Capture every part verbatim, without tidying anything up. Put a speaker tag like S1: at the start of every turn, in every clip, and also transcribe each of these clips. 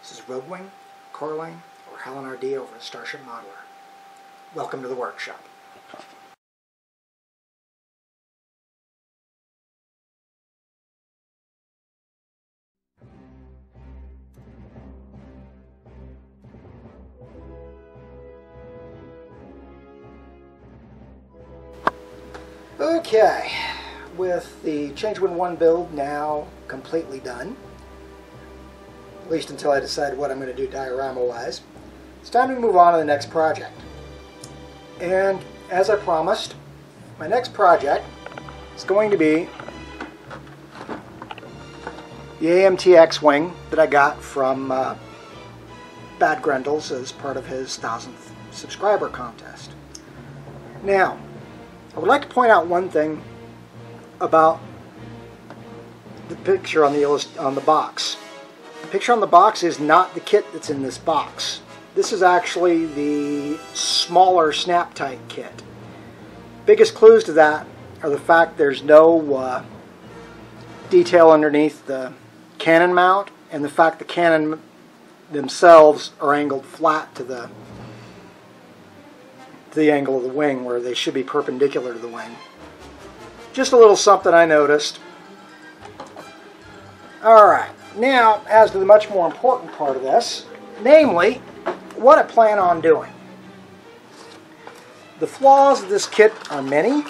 S1: This is Rogue Wing, Coraline, or Helen R D over at Starship Modeler. Welcome to the workshop. Okay, with the Change Wind one build now completely done, at least until I decide what I'm going to do diorama-wise, it's time to move on to the next project. And as I promised, my next project is going to be the A M T X-Wing that I got from uh, Bad Grendels as part of his thousandth subscriber contest. Now, I would like to point out one thing about the picture on the on the box. The picture on the box is not the kit that's in this box. This is actually the smaller snap-tight kit. Biggest clues to that are the fact there's no uh, detail underneath the cannon mount, and the fact the cannon themselves are angled flat to the to the angle of the wing, where they should be perpendicular to the wing. Just a little something I noticed. Alright, now as to the much more important part of this, namely, what I plan on doing. The flaws of this kit are many.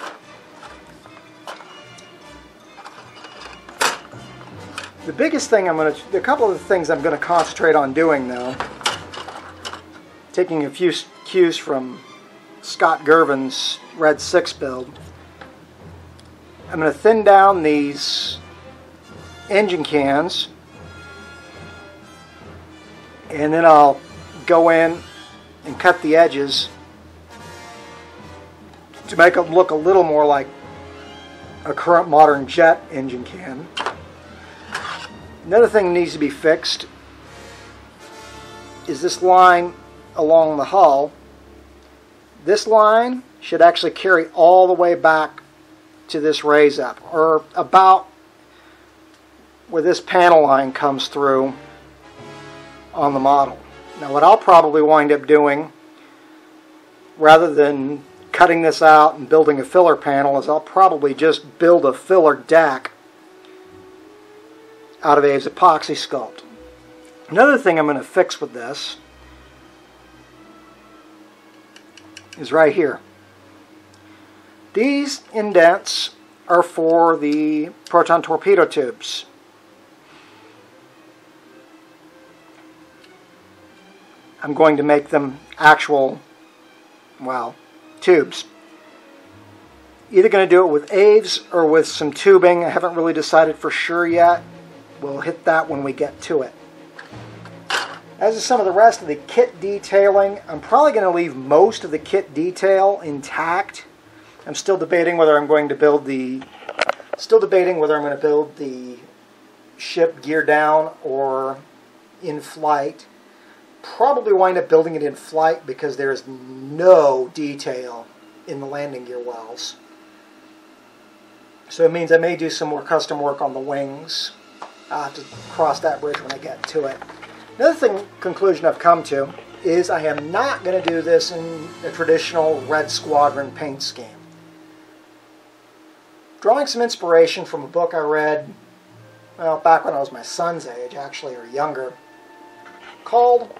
S1: The biggest thing I'm going to, a couple of the things I'm going to concentrate on doing though, taking a few cues from Scott Gervin's Red six build, I'm going to thin down these engine cans, and then I'll go in and cut the edges to make them look a little more like a current modern jet engine can. Another thing that needs to be fixed is this line along the hull. This line should actually carry all the way back to this raise up, or about where this panel line comes through on the model. Now what I'll probably wind up doing, rather than cutting this out and building a filler panel, is I'll probably just build a filler deck out of Abe's epoxy sculpt. Another thing I'm going to fix with this is right here. These indents are for the proton torpedo tubes. I'm going to make them actual, well, tubes. Either going to do it with Aves or with some tubing. I haven't really decided for sure yet. We'll hit that when we get to it. As to some of the rest of the kit detailing, I'm probably going to leave most of the kit detail intact. I'm still debating whether I'm going to build the still debating whether I'm going to build the ship gear down or in flight. Probably wind up building it in flight because there's no detail in the landing gear wells. So it means I may do some more custom work on the wings. I'll have to cross that bridge when I get to it. Another thing, conclusion I've come to is I am not going to do this in a traditional Red Squadron paint scheme. Drawing some inspiration from a book I read, well, back when I was my son's age, actually, or younger, called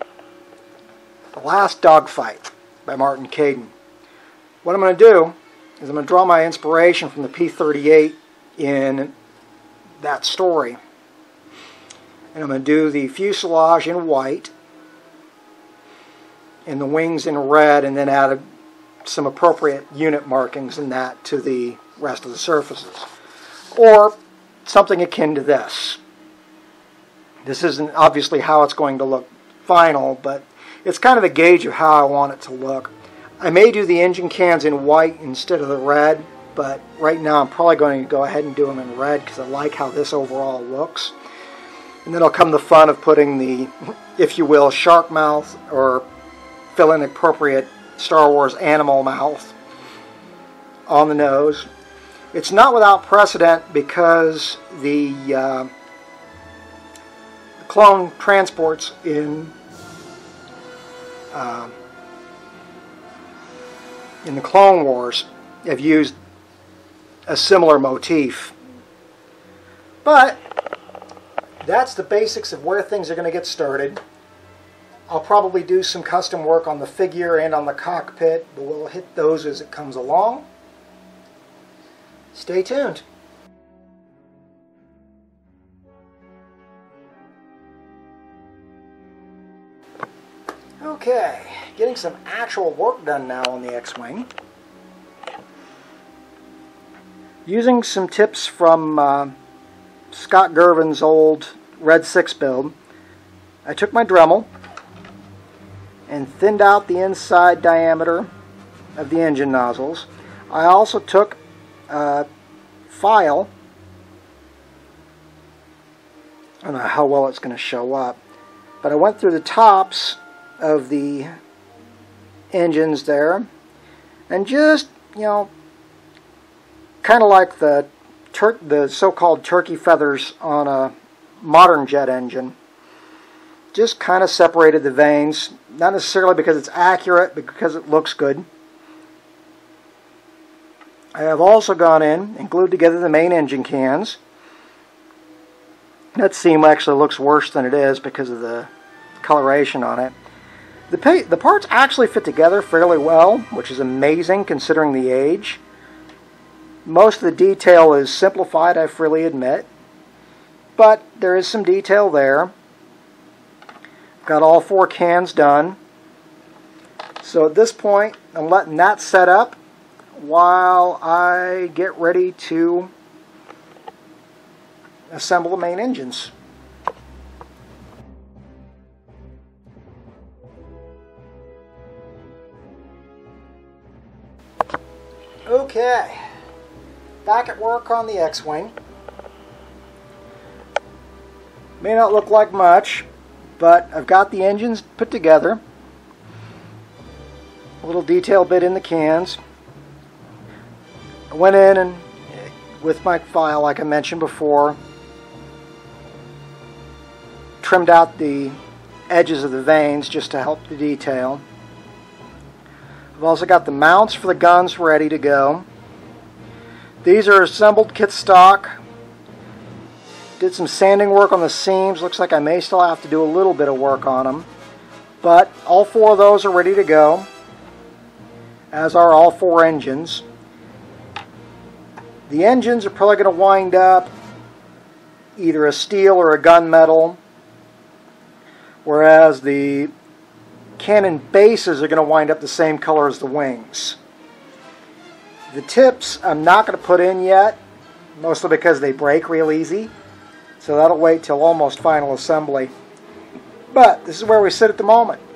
S1: Last Dogfight by Martin Caidin. What I'm going to do is I'm going to draw my inspiration from the P thirty-eight in that story. And I'm going to do the fuselage in white and the wings in red, and then add some appropriate unit markings in that to the rest of the surfaces. Or something akin to this. This isn't obviously how it's going to look final, but it's kind of a gauge of how I want it to look. I may do the engine cans in white instead of the red, but right now I'm probably going to go ahead and do them in red because I like how this overall looks. And then will come the fun of putting the, if you will, shark mouth, or fill in appropriate Star Wars animal mouth on the nose. It's not without precedent because the, uh, the clone transports in uh, in the Clone Wars have used a similar motif. But that's the basics of where things are going to get started. I'll probably do some custom work on the figure and on the cockpit, but we'll hit those as it comes along. Stay tuned. Okay, getting some actual work done now on the X-Wing. Using some tips from uh, Scott Gervin's old Red six build, I took my Dremel and thinned out the inside diameter of the engine nozzles. I also took a file, I don't know how well it's going to show up, but I went through the tops of the engines there and just, you know, kind of like the tur the so-called turkey feathers on a modern jet engine, just kind of separated the veins, not necessarily because it's accurate, but because it looks good. I have also gone in and glued together the main engine cans. That seam actually looks worse than it is because of the coloration on it. The, pa the parts actually fit together fairly well, which is amazing considering the age. Most of the detail is simplified, I freely admit, but there is some detail there. Got all four cans done. So at this point, I'm letting that set up while I get ready to assemble the main engines. Okay, back at work on the X-Wing. May not look like much, but I've got the engines put together. A little detail bit in the cans. I went in and, with my file, like I mentioned before, trimmed out the edges of the vanes just to help the detail. I've also got the mounts for the guns ready to go. These are assembled kit stock. Did some sanding work on the seams. Looks like I may still have to do a little bit of work on them. But all four of those are ready to go, as are all four engines. The engines are probably going to wind up either a steel or a gunmetal, whereas the cannon bases are going to wind up the same color as the wings. The tips I'm not going to put in yet, mostly because they break real easy, so that'll wait till almost final assembly. But this is where we sit at the moment.